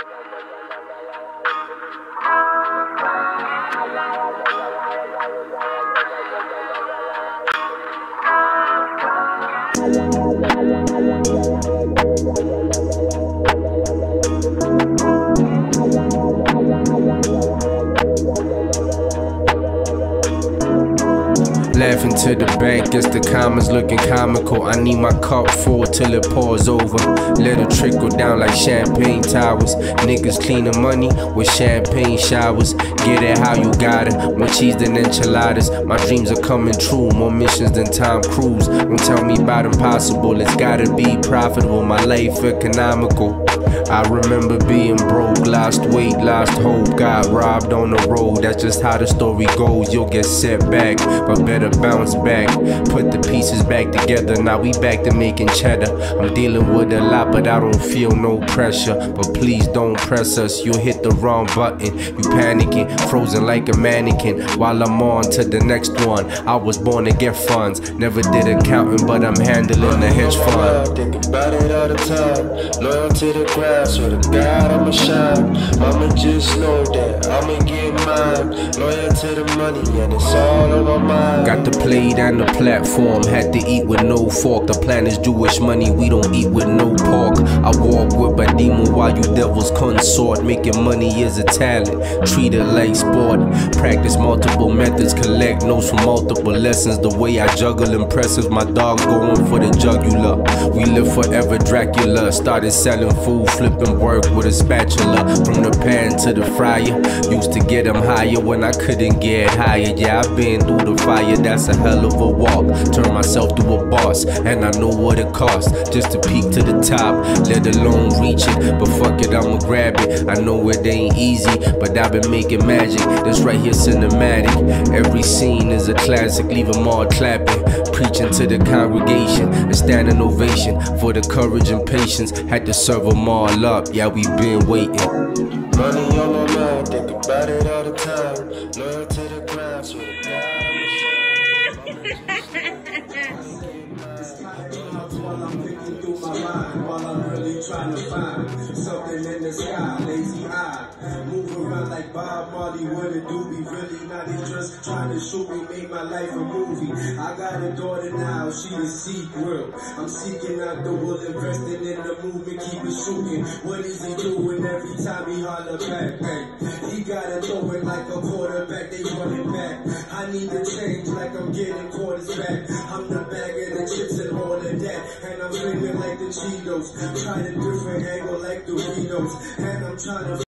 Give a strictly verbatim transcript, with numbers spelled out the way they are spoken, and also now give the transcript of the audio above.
Laughing to the bank, guess the comments looking comical. I need my cup full till it pours over. Let it trickle down like champagne towers. Niggas cleaning money with champagne showers. Get it how you got it, more cheese than enchiladas. My dreams are coming true, more missions than Tom Cruise. Don't tell me about impossible, it's gotta be profitable. My life economical. I remember being broke, lost weight, lost hope, got robbed on the road. That's just how the story goes. You'll get set back, but better bounce back. Put the pieces back together, now we back to making cheddar. I'm dealing with a lot, but I don't feel no pressure. But please don't press us, you'll hit the wrong button. You panicking, frozen like a mannequin, while I'm on to the next one. I was born to get funds, never did accounting, but I'm handling the hedge fund. Think about it all the time, loyal to the ground, swear to God I'ma shine. Mama just know that I'ma get mine, loyal to the money and it's all on my mind. Got the plate and the platform, had to eat with no fork. The plan is Jewish money, we don't eat with no pork. I walk with a demon while you devils consort. Making money is a talent, treat it like sport. Practice multiple methods, collect notes from multiple lessons. The way I juggle impresses, my dog's going for the jugular. We live forever Dracula, started selling food, flipping work with a spatula. From the pan to the fryer, used to get them higher when I couldn't get higher. Yeah, I've been through the fire, that's a hell of a walk. Turn myself to a boss, and I know what it costs just to peak to the top, let alone reach it. But fuck it, I'ma grab it. I know it ain't easy, but I've been making magic. This right here cinematic. Every scene is a classic, leave them all clapping. Preaching to the congregation, a standing ovation for the courage and patience. Had to serve them all up, yeah, we been waiting. Money on my mind, think about it all the time. Loyal to the ground, swear to God I'ma while I'm really trying to find something in the sky, lazy eye. Move around like Bob Marley, what it do be really not just trying to shoot me, make my life a movie. I got a daughter now, she a sequel. I'm seeking out the world, investing in the movement, keep it shooting. What is he doing every time he holler back, bang? He gotta throw it like a quarterback, they run it back. I need to change like I'm getting quarters back. I'm the bag of the chips and all of that, and I'm screaming like the Cheetos. Try a different angle like Doritos, and I'm trying to